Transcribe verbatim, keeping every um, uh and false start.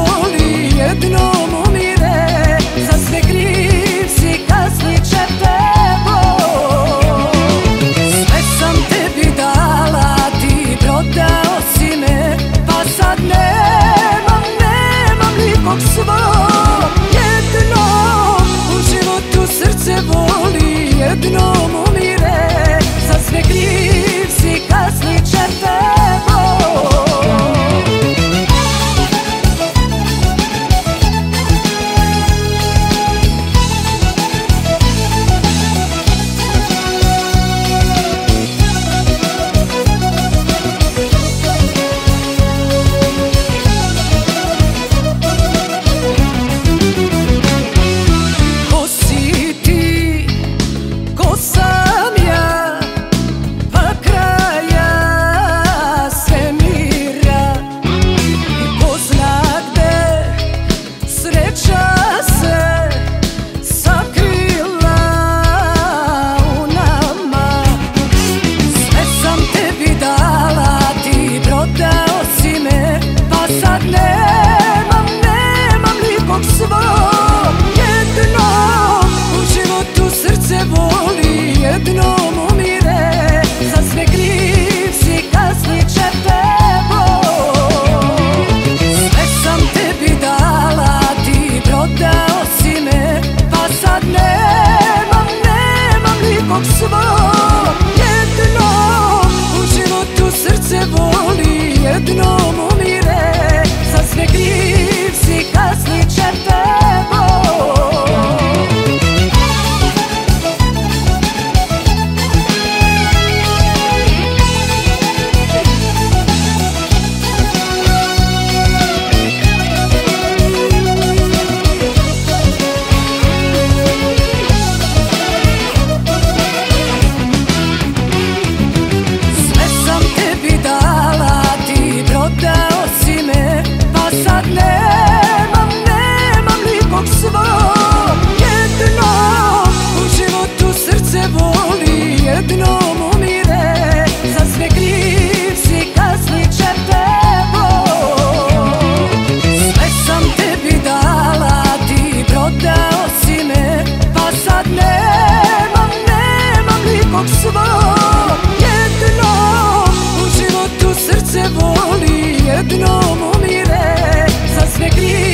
voli, jednom umire. Za sve kriv si kad sliče tebo. Sve sam tebi dala, ti prodao si me, pa sad nemam, nemam nikog svog. Jednom u životu srce voli, jednom umire. Za sve kriv si kad sliče tebo. Jednom umire, za sve kriv si kad sliče tebo. Sve sam tebi dala, ti prodao si me, pa sad nemam, nemam nikog svog. Jednom u životu srce voli, jednom umire. Za sve kriv si kad sliče tebo. Sad nemam, nemam nikog svog. Jednom u životu srce voli, jednom umire. Za sve kriv si kad sliče tebo. Sve sam tebi dala, ti prodao si me, pa sad nemam, nemam nikog svog. Jednom u životu srce voli, jednom umire. Za sve kriv